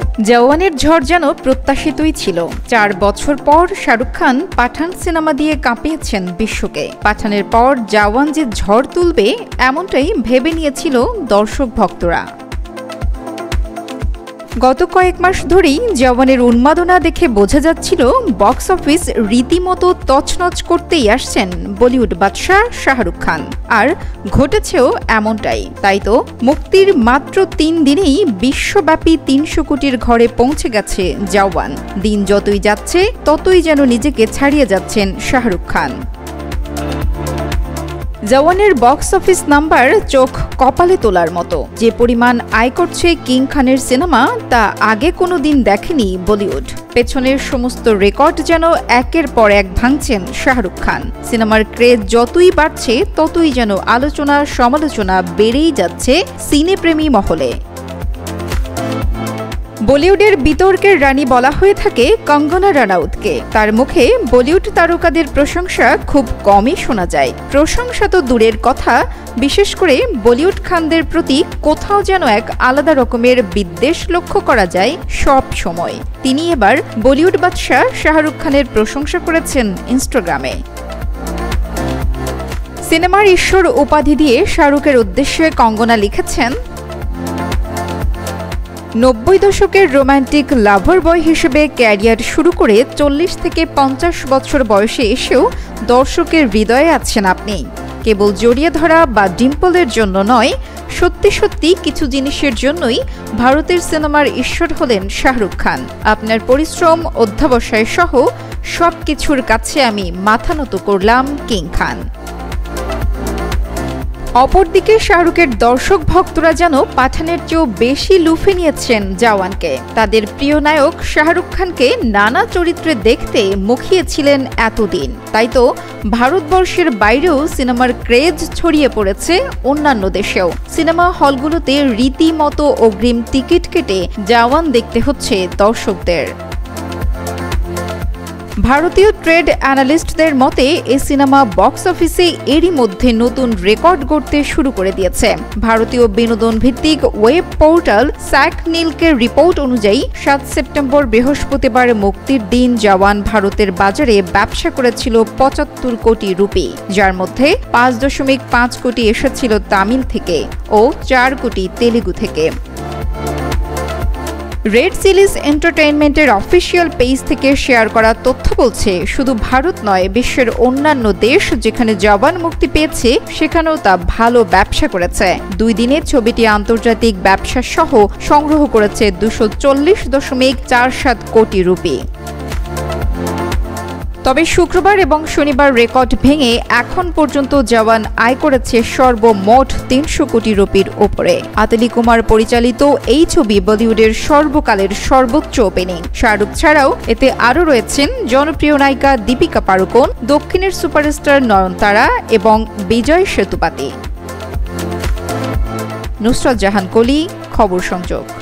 জওয়ানের ঝড় যেন প্রত্যাশিতই ছিল। ৪ বছর পর শাহরুখ খান পাঠান সিনেমা দিয়ে কাঁপিয়েছেন বিশ্বকে। পাঠানের পর জওয়ান যে ঝড় তুলবে এমনটাই ভেবে নিয়েছিল দর্শক ভক্তরা। গত কয়েক মাস ধরেই জওয়ানের উন্মাদনা দেখে বোঝা যাচ্ছিল বক্স অফিস রীতিমতো তছনছ করতেই আসছেন বলিউড বাদশাহ শাহরুখ খান। আর ঘটেছেও এমনটাই। তাই তো মুক্তির মাত্র ৩ দিনেই বিশ্বব্যাপী ৩০০ কোটির ঘরে পৌঁছে গেছে জওয়ান। দিন যতই যাচ্ছে ততই যেন নিজেকে ছাড়িয়ে যাচ্ছেন শাহরুখ খান। জওয়ানের বক্স অফিস নাম্বার চোখ কপালে তোলার মতো। যে পরিমাণ আয় করছে কিং খানের সিনেমা তা আগে কোনো দিন দেখেনি বলিউড। পেছনের সমস্ত রেকর্ড যেন একের পর এক ভাঙছেন শাহরুখ খান। সিনেমার ক্রেজ যতই বাড়ছে ততই যেন আলোচনা সমালোচনা বেড়েই যাচ্ছে সিনেপ্রেমী মহলে। বলিউডের বিতর্কের রানী বলা হয়ে থাকে কঙ্গনা রানাউতকে। তার মুখে বলিউড তারকাদের প্রশংসা খুব কমই শোনা যায়। প্রশংসা তো দূরের কথা, বিশেষ করে বলিউড খানদের প্রতি কোথাও যেন এক আলাদা রকমের বিদ্বেষ লক্ষ্য করা যায় সব সময়। তিনি এবার বলিউড বাদশাহ শাহরুখ খানের প্রশংসা করেছেন ইনস্টাগ্রামে। সিনেমার ঈশ্বর উপাধি দিয়ে শাহরুখের উদ্দেশ্যে কঙ্গনা লিখেছেন, ৯০ দশকের রোমান্টিক লাভার বয় হিসেবে ক্যারিয়ার শুরু করে ৪০ থেকে ৫০ বছর বয়সে এসেও দর্শকের হৃদয়ে আছেন আপনি। কেবল জড়িয়ে ধরা বা ডিম্পলের জন্য নয়, সত্যি সত্যি কিছু জিনিসের জন্যই ভারতের সিনেমার ঈশ্বর হলেন শাহরুখ খান। আপনার পরিশ্রম, অধ্যবসায় সহ সব কিছুর কাছে আমি মাথা নত করলাম কিং খান। অপরদিকে শাহরুখের দর্শক ভক্তরা যেন পাঠানের চেয়েও বেশি লুফে নিয়েছেন জওয়ানকে। তাদের প্রিয় নায়ক শাহরুখ খানকে নানা চরিত্রে দেখতে মুখিয়েছিলেন এতদিন। তাই তো ভারতবর্ষের বাইরেও সিনেমার ক্রেজ ছড়িয়ে পড়েছে অন্যান্য দেশেও। সিনেমা হলগুলোতে রীতিমতো অগ্রিম টিকিট কেটে জওয়ান দেখতে হচ্ছে দর্শকদের। ভারতীয় ট্রেড অ্যানালিস্টদের মতে এই সিনেমা বক্স অফিসে এরই মধ্যে নতুন রেকর্ড গড়তে শুরু করে দিয়েছে। ভারতীয় বিনোদন ভিত্তিক ওয়েব পোর্টাল স্যাক নীলকের রিপোর্ট অনুযায়ী ৭ সেপ্টেম্বর বৃহস্পতিবার মুক্তির দিন জওয়ান ভারতের বাজারে ব্যবসা করেছিল ৭৫ কোটি রুপি, যার মধ্যে ৫.৫ কোটি এসেছিল তামিল থেকে ও ৪ কোটি তেলেগু থেকে। রেড চিলিজ এন্টারটেইনমেন্টের অফিসিয়াল পেজ থেকে শেয়ার করা তথ্য বলছে, শুধু ভারত নয়, বিশ্বের অন্যান্য দেশ যেখানে জওয়ান মুক্তি পেয়েছে সেখানেও তা ভালো ব্যবসা করেছে। ২ দিনে ছবিটি আন্তর্জাতিক ব্যবসা সহ সংগ্রহ করেছে ২৪.৪৭ কোটি রুপি। তবে শুক্রবার এবং শনিবার রেকর্ড ভেঙে এখন পর্যন্ত জওয়ান আয় করেছে সর্বমোট ৩০০ কোটি রুপির ওপরে। আতলি কুমার পরিচালিত এই ছবি বলিউডের সর্বকালের সর্বোচ্চ ওপেনিং। শাহরুখ ছাড়াও এতে আরও রয়েছেন জনপ্রিয় নায়িকা দীপিকা পাড়ুকোন, দক্ষিণের সুপারস্টার নয়নতারা এবং বিজয় সেতুপতি। নুসরাত জাহান কলি, খবর সংযোগ।